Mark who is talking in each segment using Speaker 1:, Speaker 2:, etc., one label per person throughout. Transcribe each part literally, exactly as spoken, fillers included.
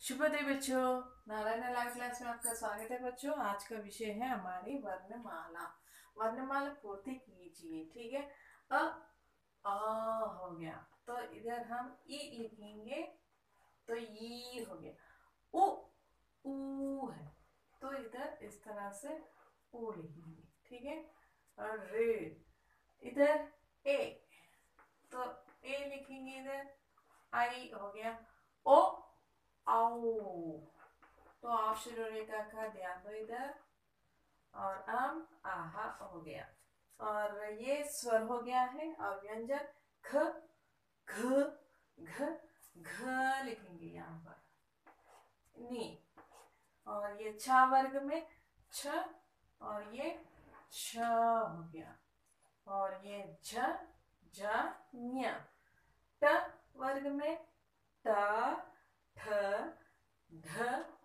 Speaker 1: शुभोदय बच्चों। Narayan live class में आपका स्वागत है बच्चों। आज का विषय है हमारी वर्णमाला। वर्णमाला पूर्ति कीजिए। ठीक है। अ आ हो गया तो इधर हम ई लिखेंगे तो ई हो गया। उ ऊ है तो इधर इस तरह से ऊ लिखेंगे। ठीक है। और रे इधर ए तो ए लिखेंगे। इधर आई हो गया। ओ आओ तो आप शुरू रेखा का ध्यान दो इधर। और आम आहा हो गया। और ये स्वर हो गया है। और व्यंजन ख घ घ घ लिखेंगे यहाँ पर नी। और ये छ वर्ग में छ और ये छ हो गया। और ये झ झ न्य। ट वर्ग में ट ठ ढ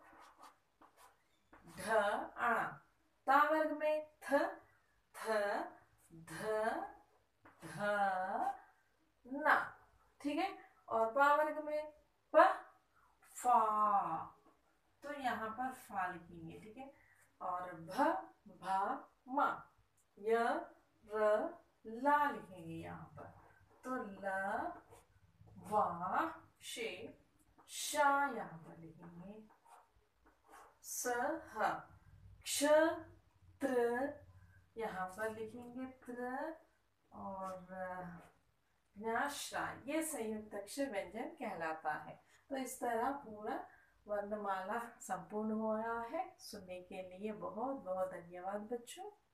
Speaker 1: ढ आ। ता वर्ग में थ थ ध ध ना। ठीक है। और पा वर्ग में प फा तो यहाँ पर फा लिखेंगे। ठीक है। और भ भ मा य र ला लिखेंगे यहाँ पर। तो ल वा शे शा यहाँ पर लिखेंगे। स ह क्ष त्र यहाँ पर लिखेंगे त्र। और न्याश्रा ये संयुक्त अक्षर व्यंजन कहलाता है। तो इस तरह पूरा वर्णमाला संपूर्ण हुआ है। सुनने के लिए बहुत बहुत धन्यवाद बच्चों।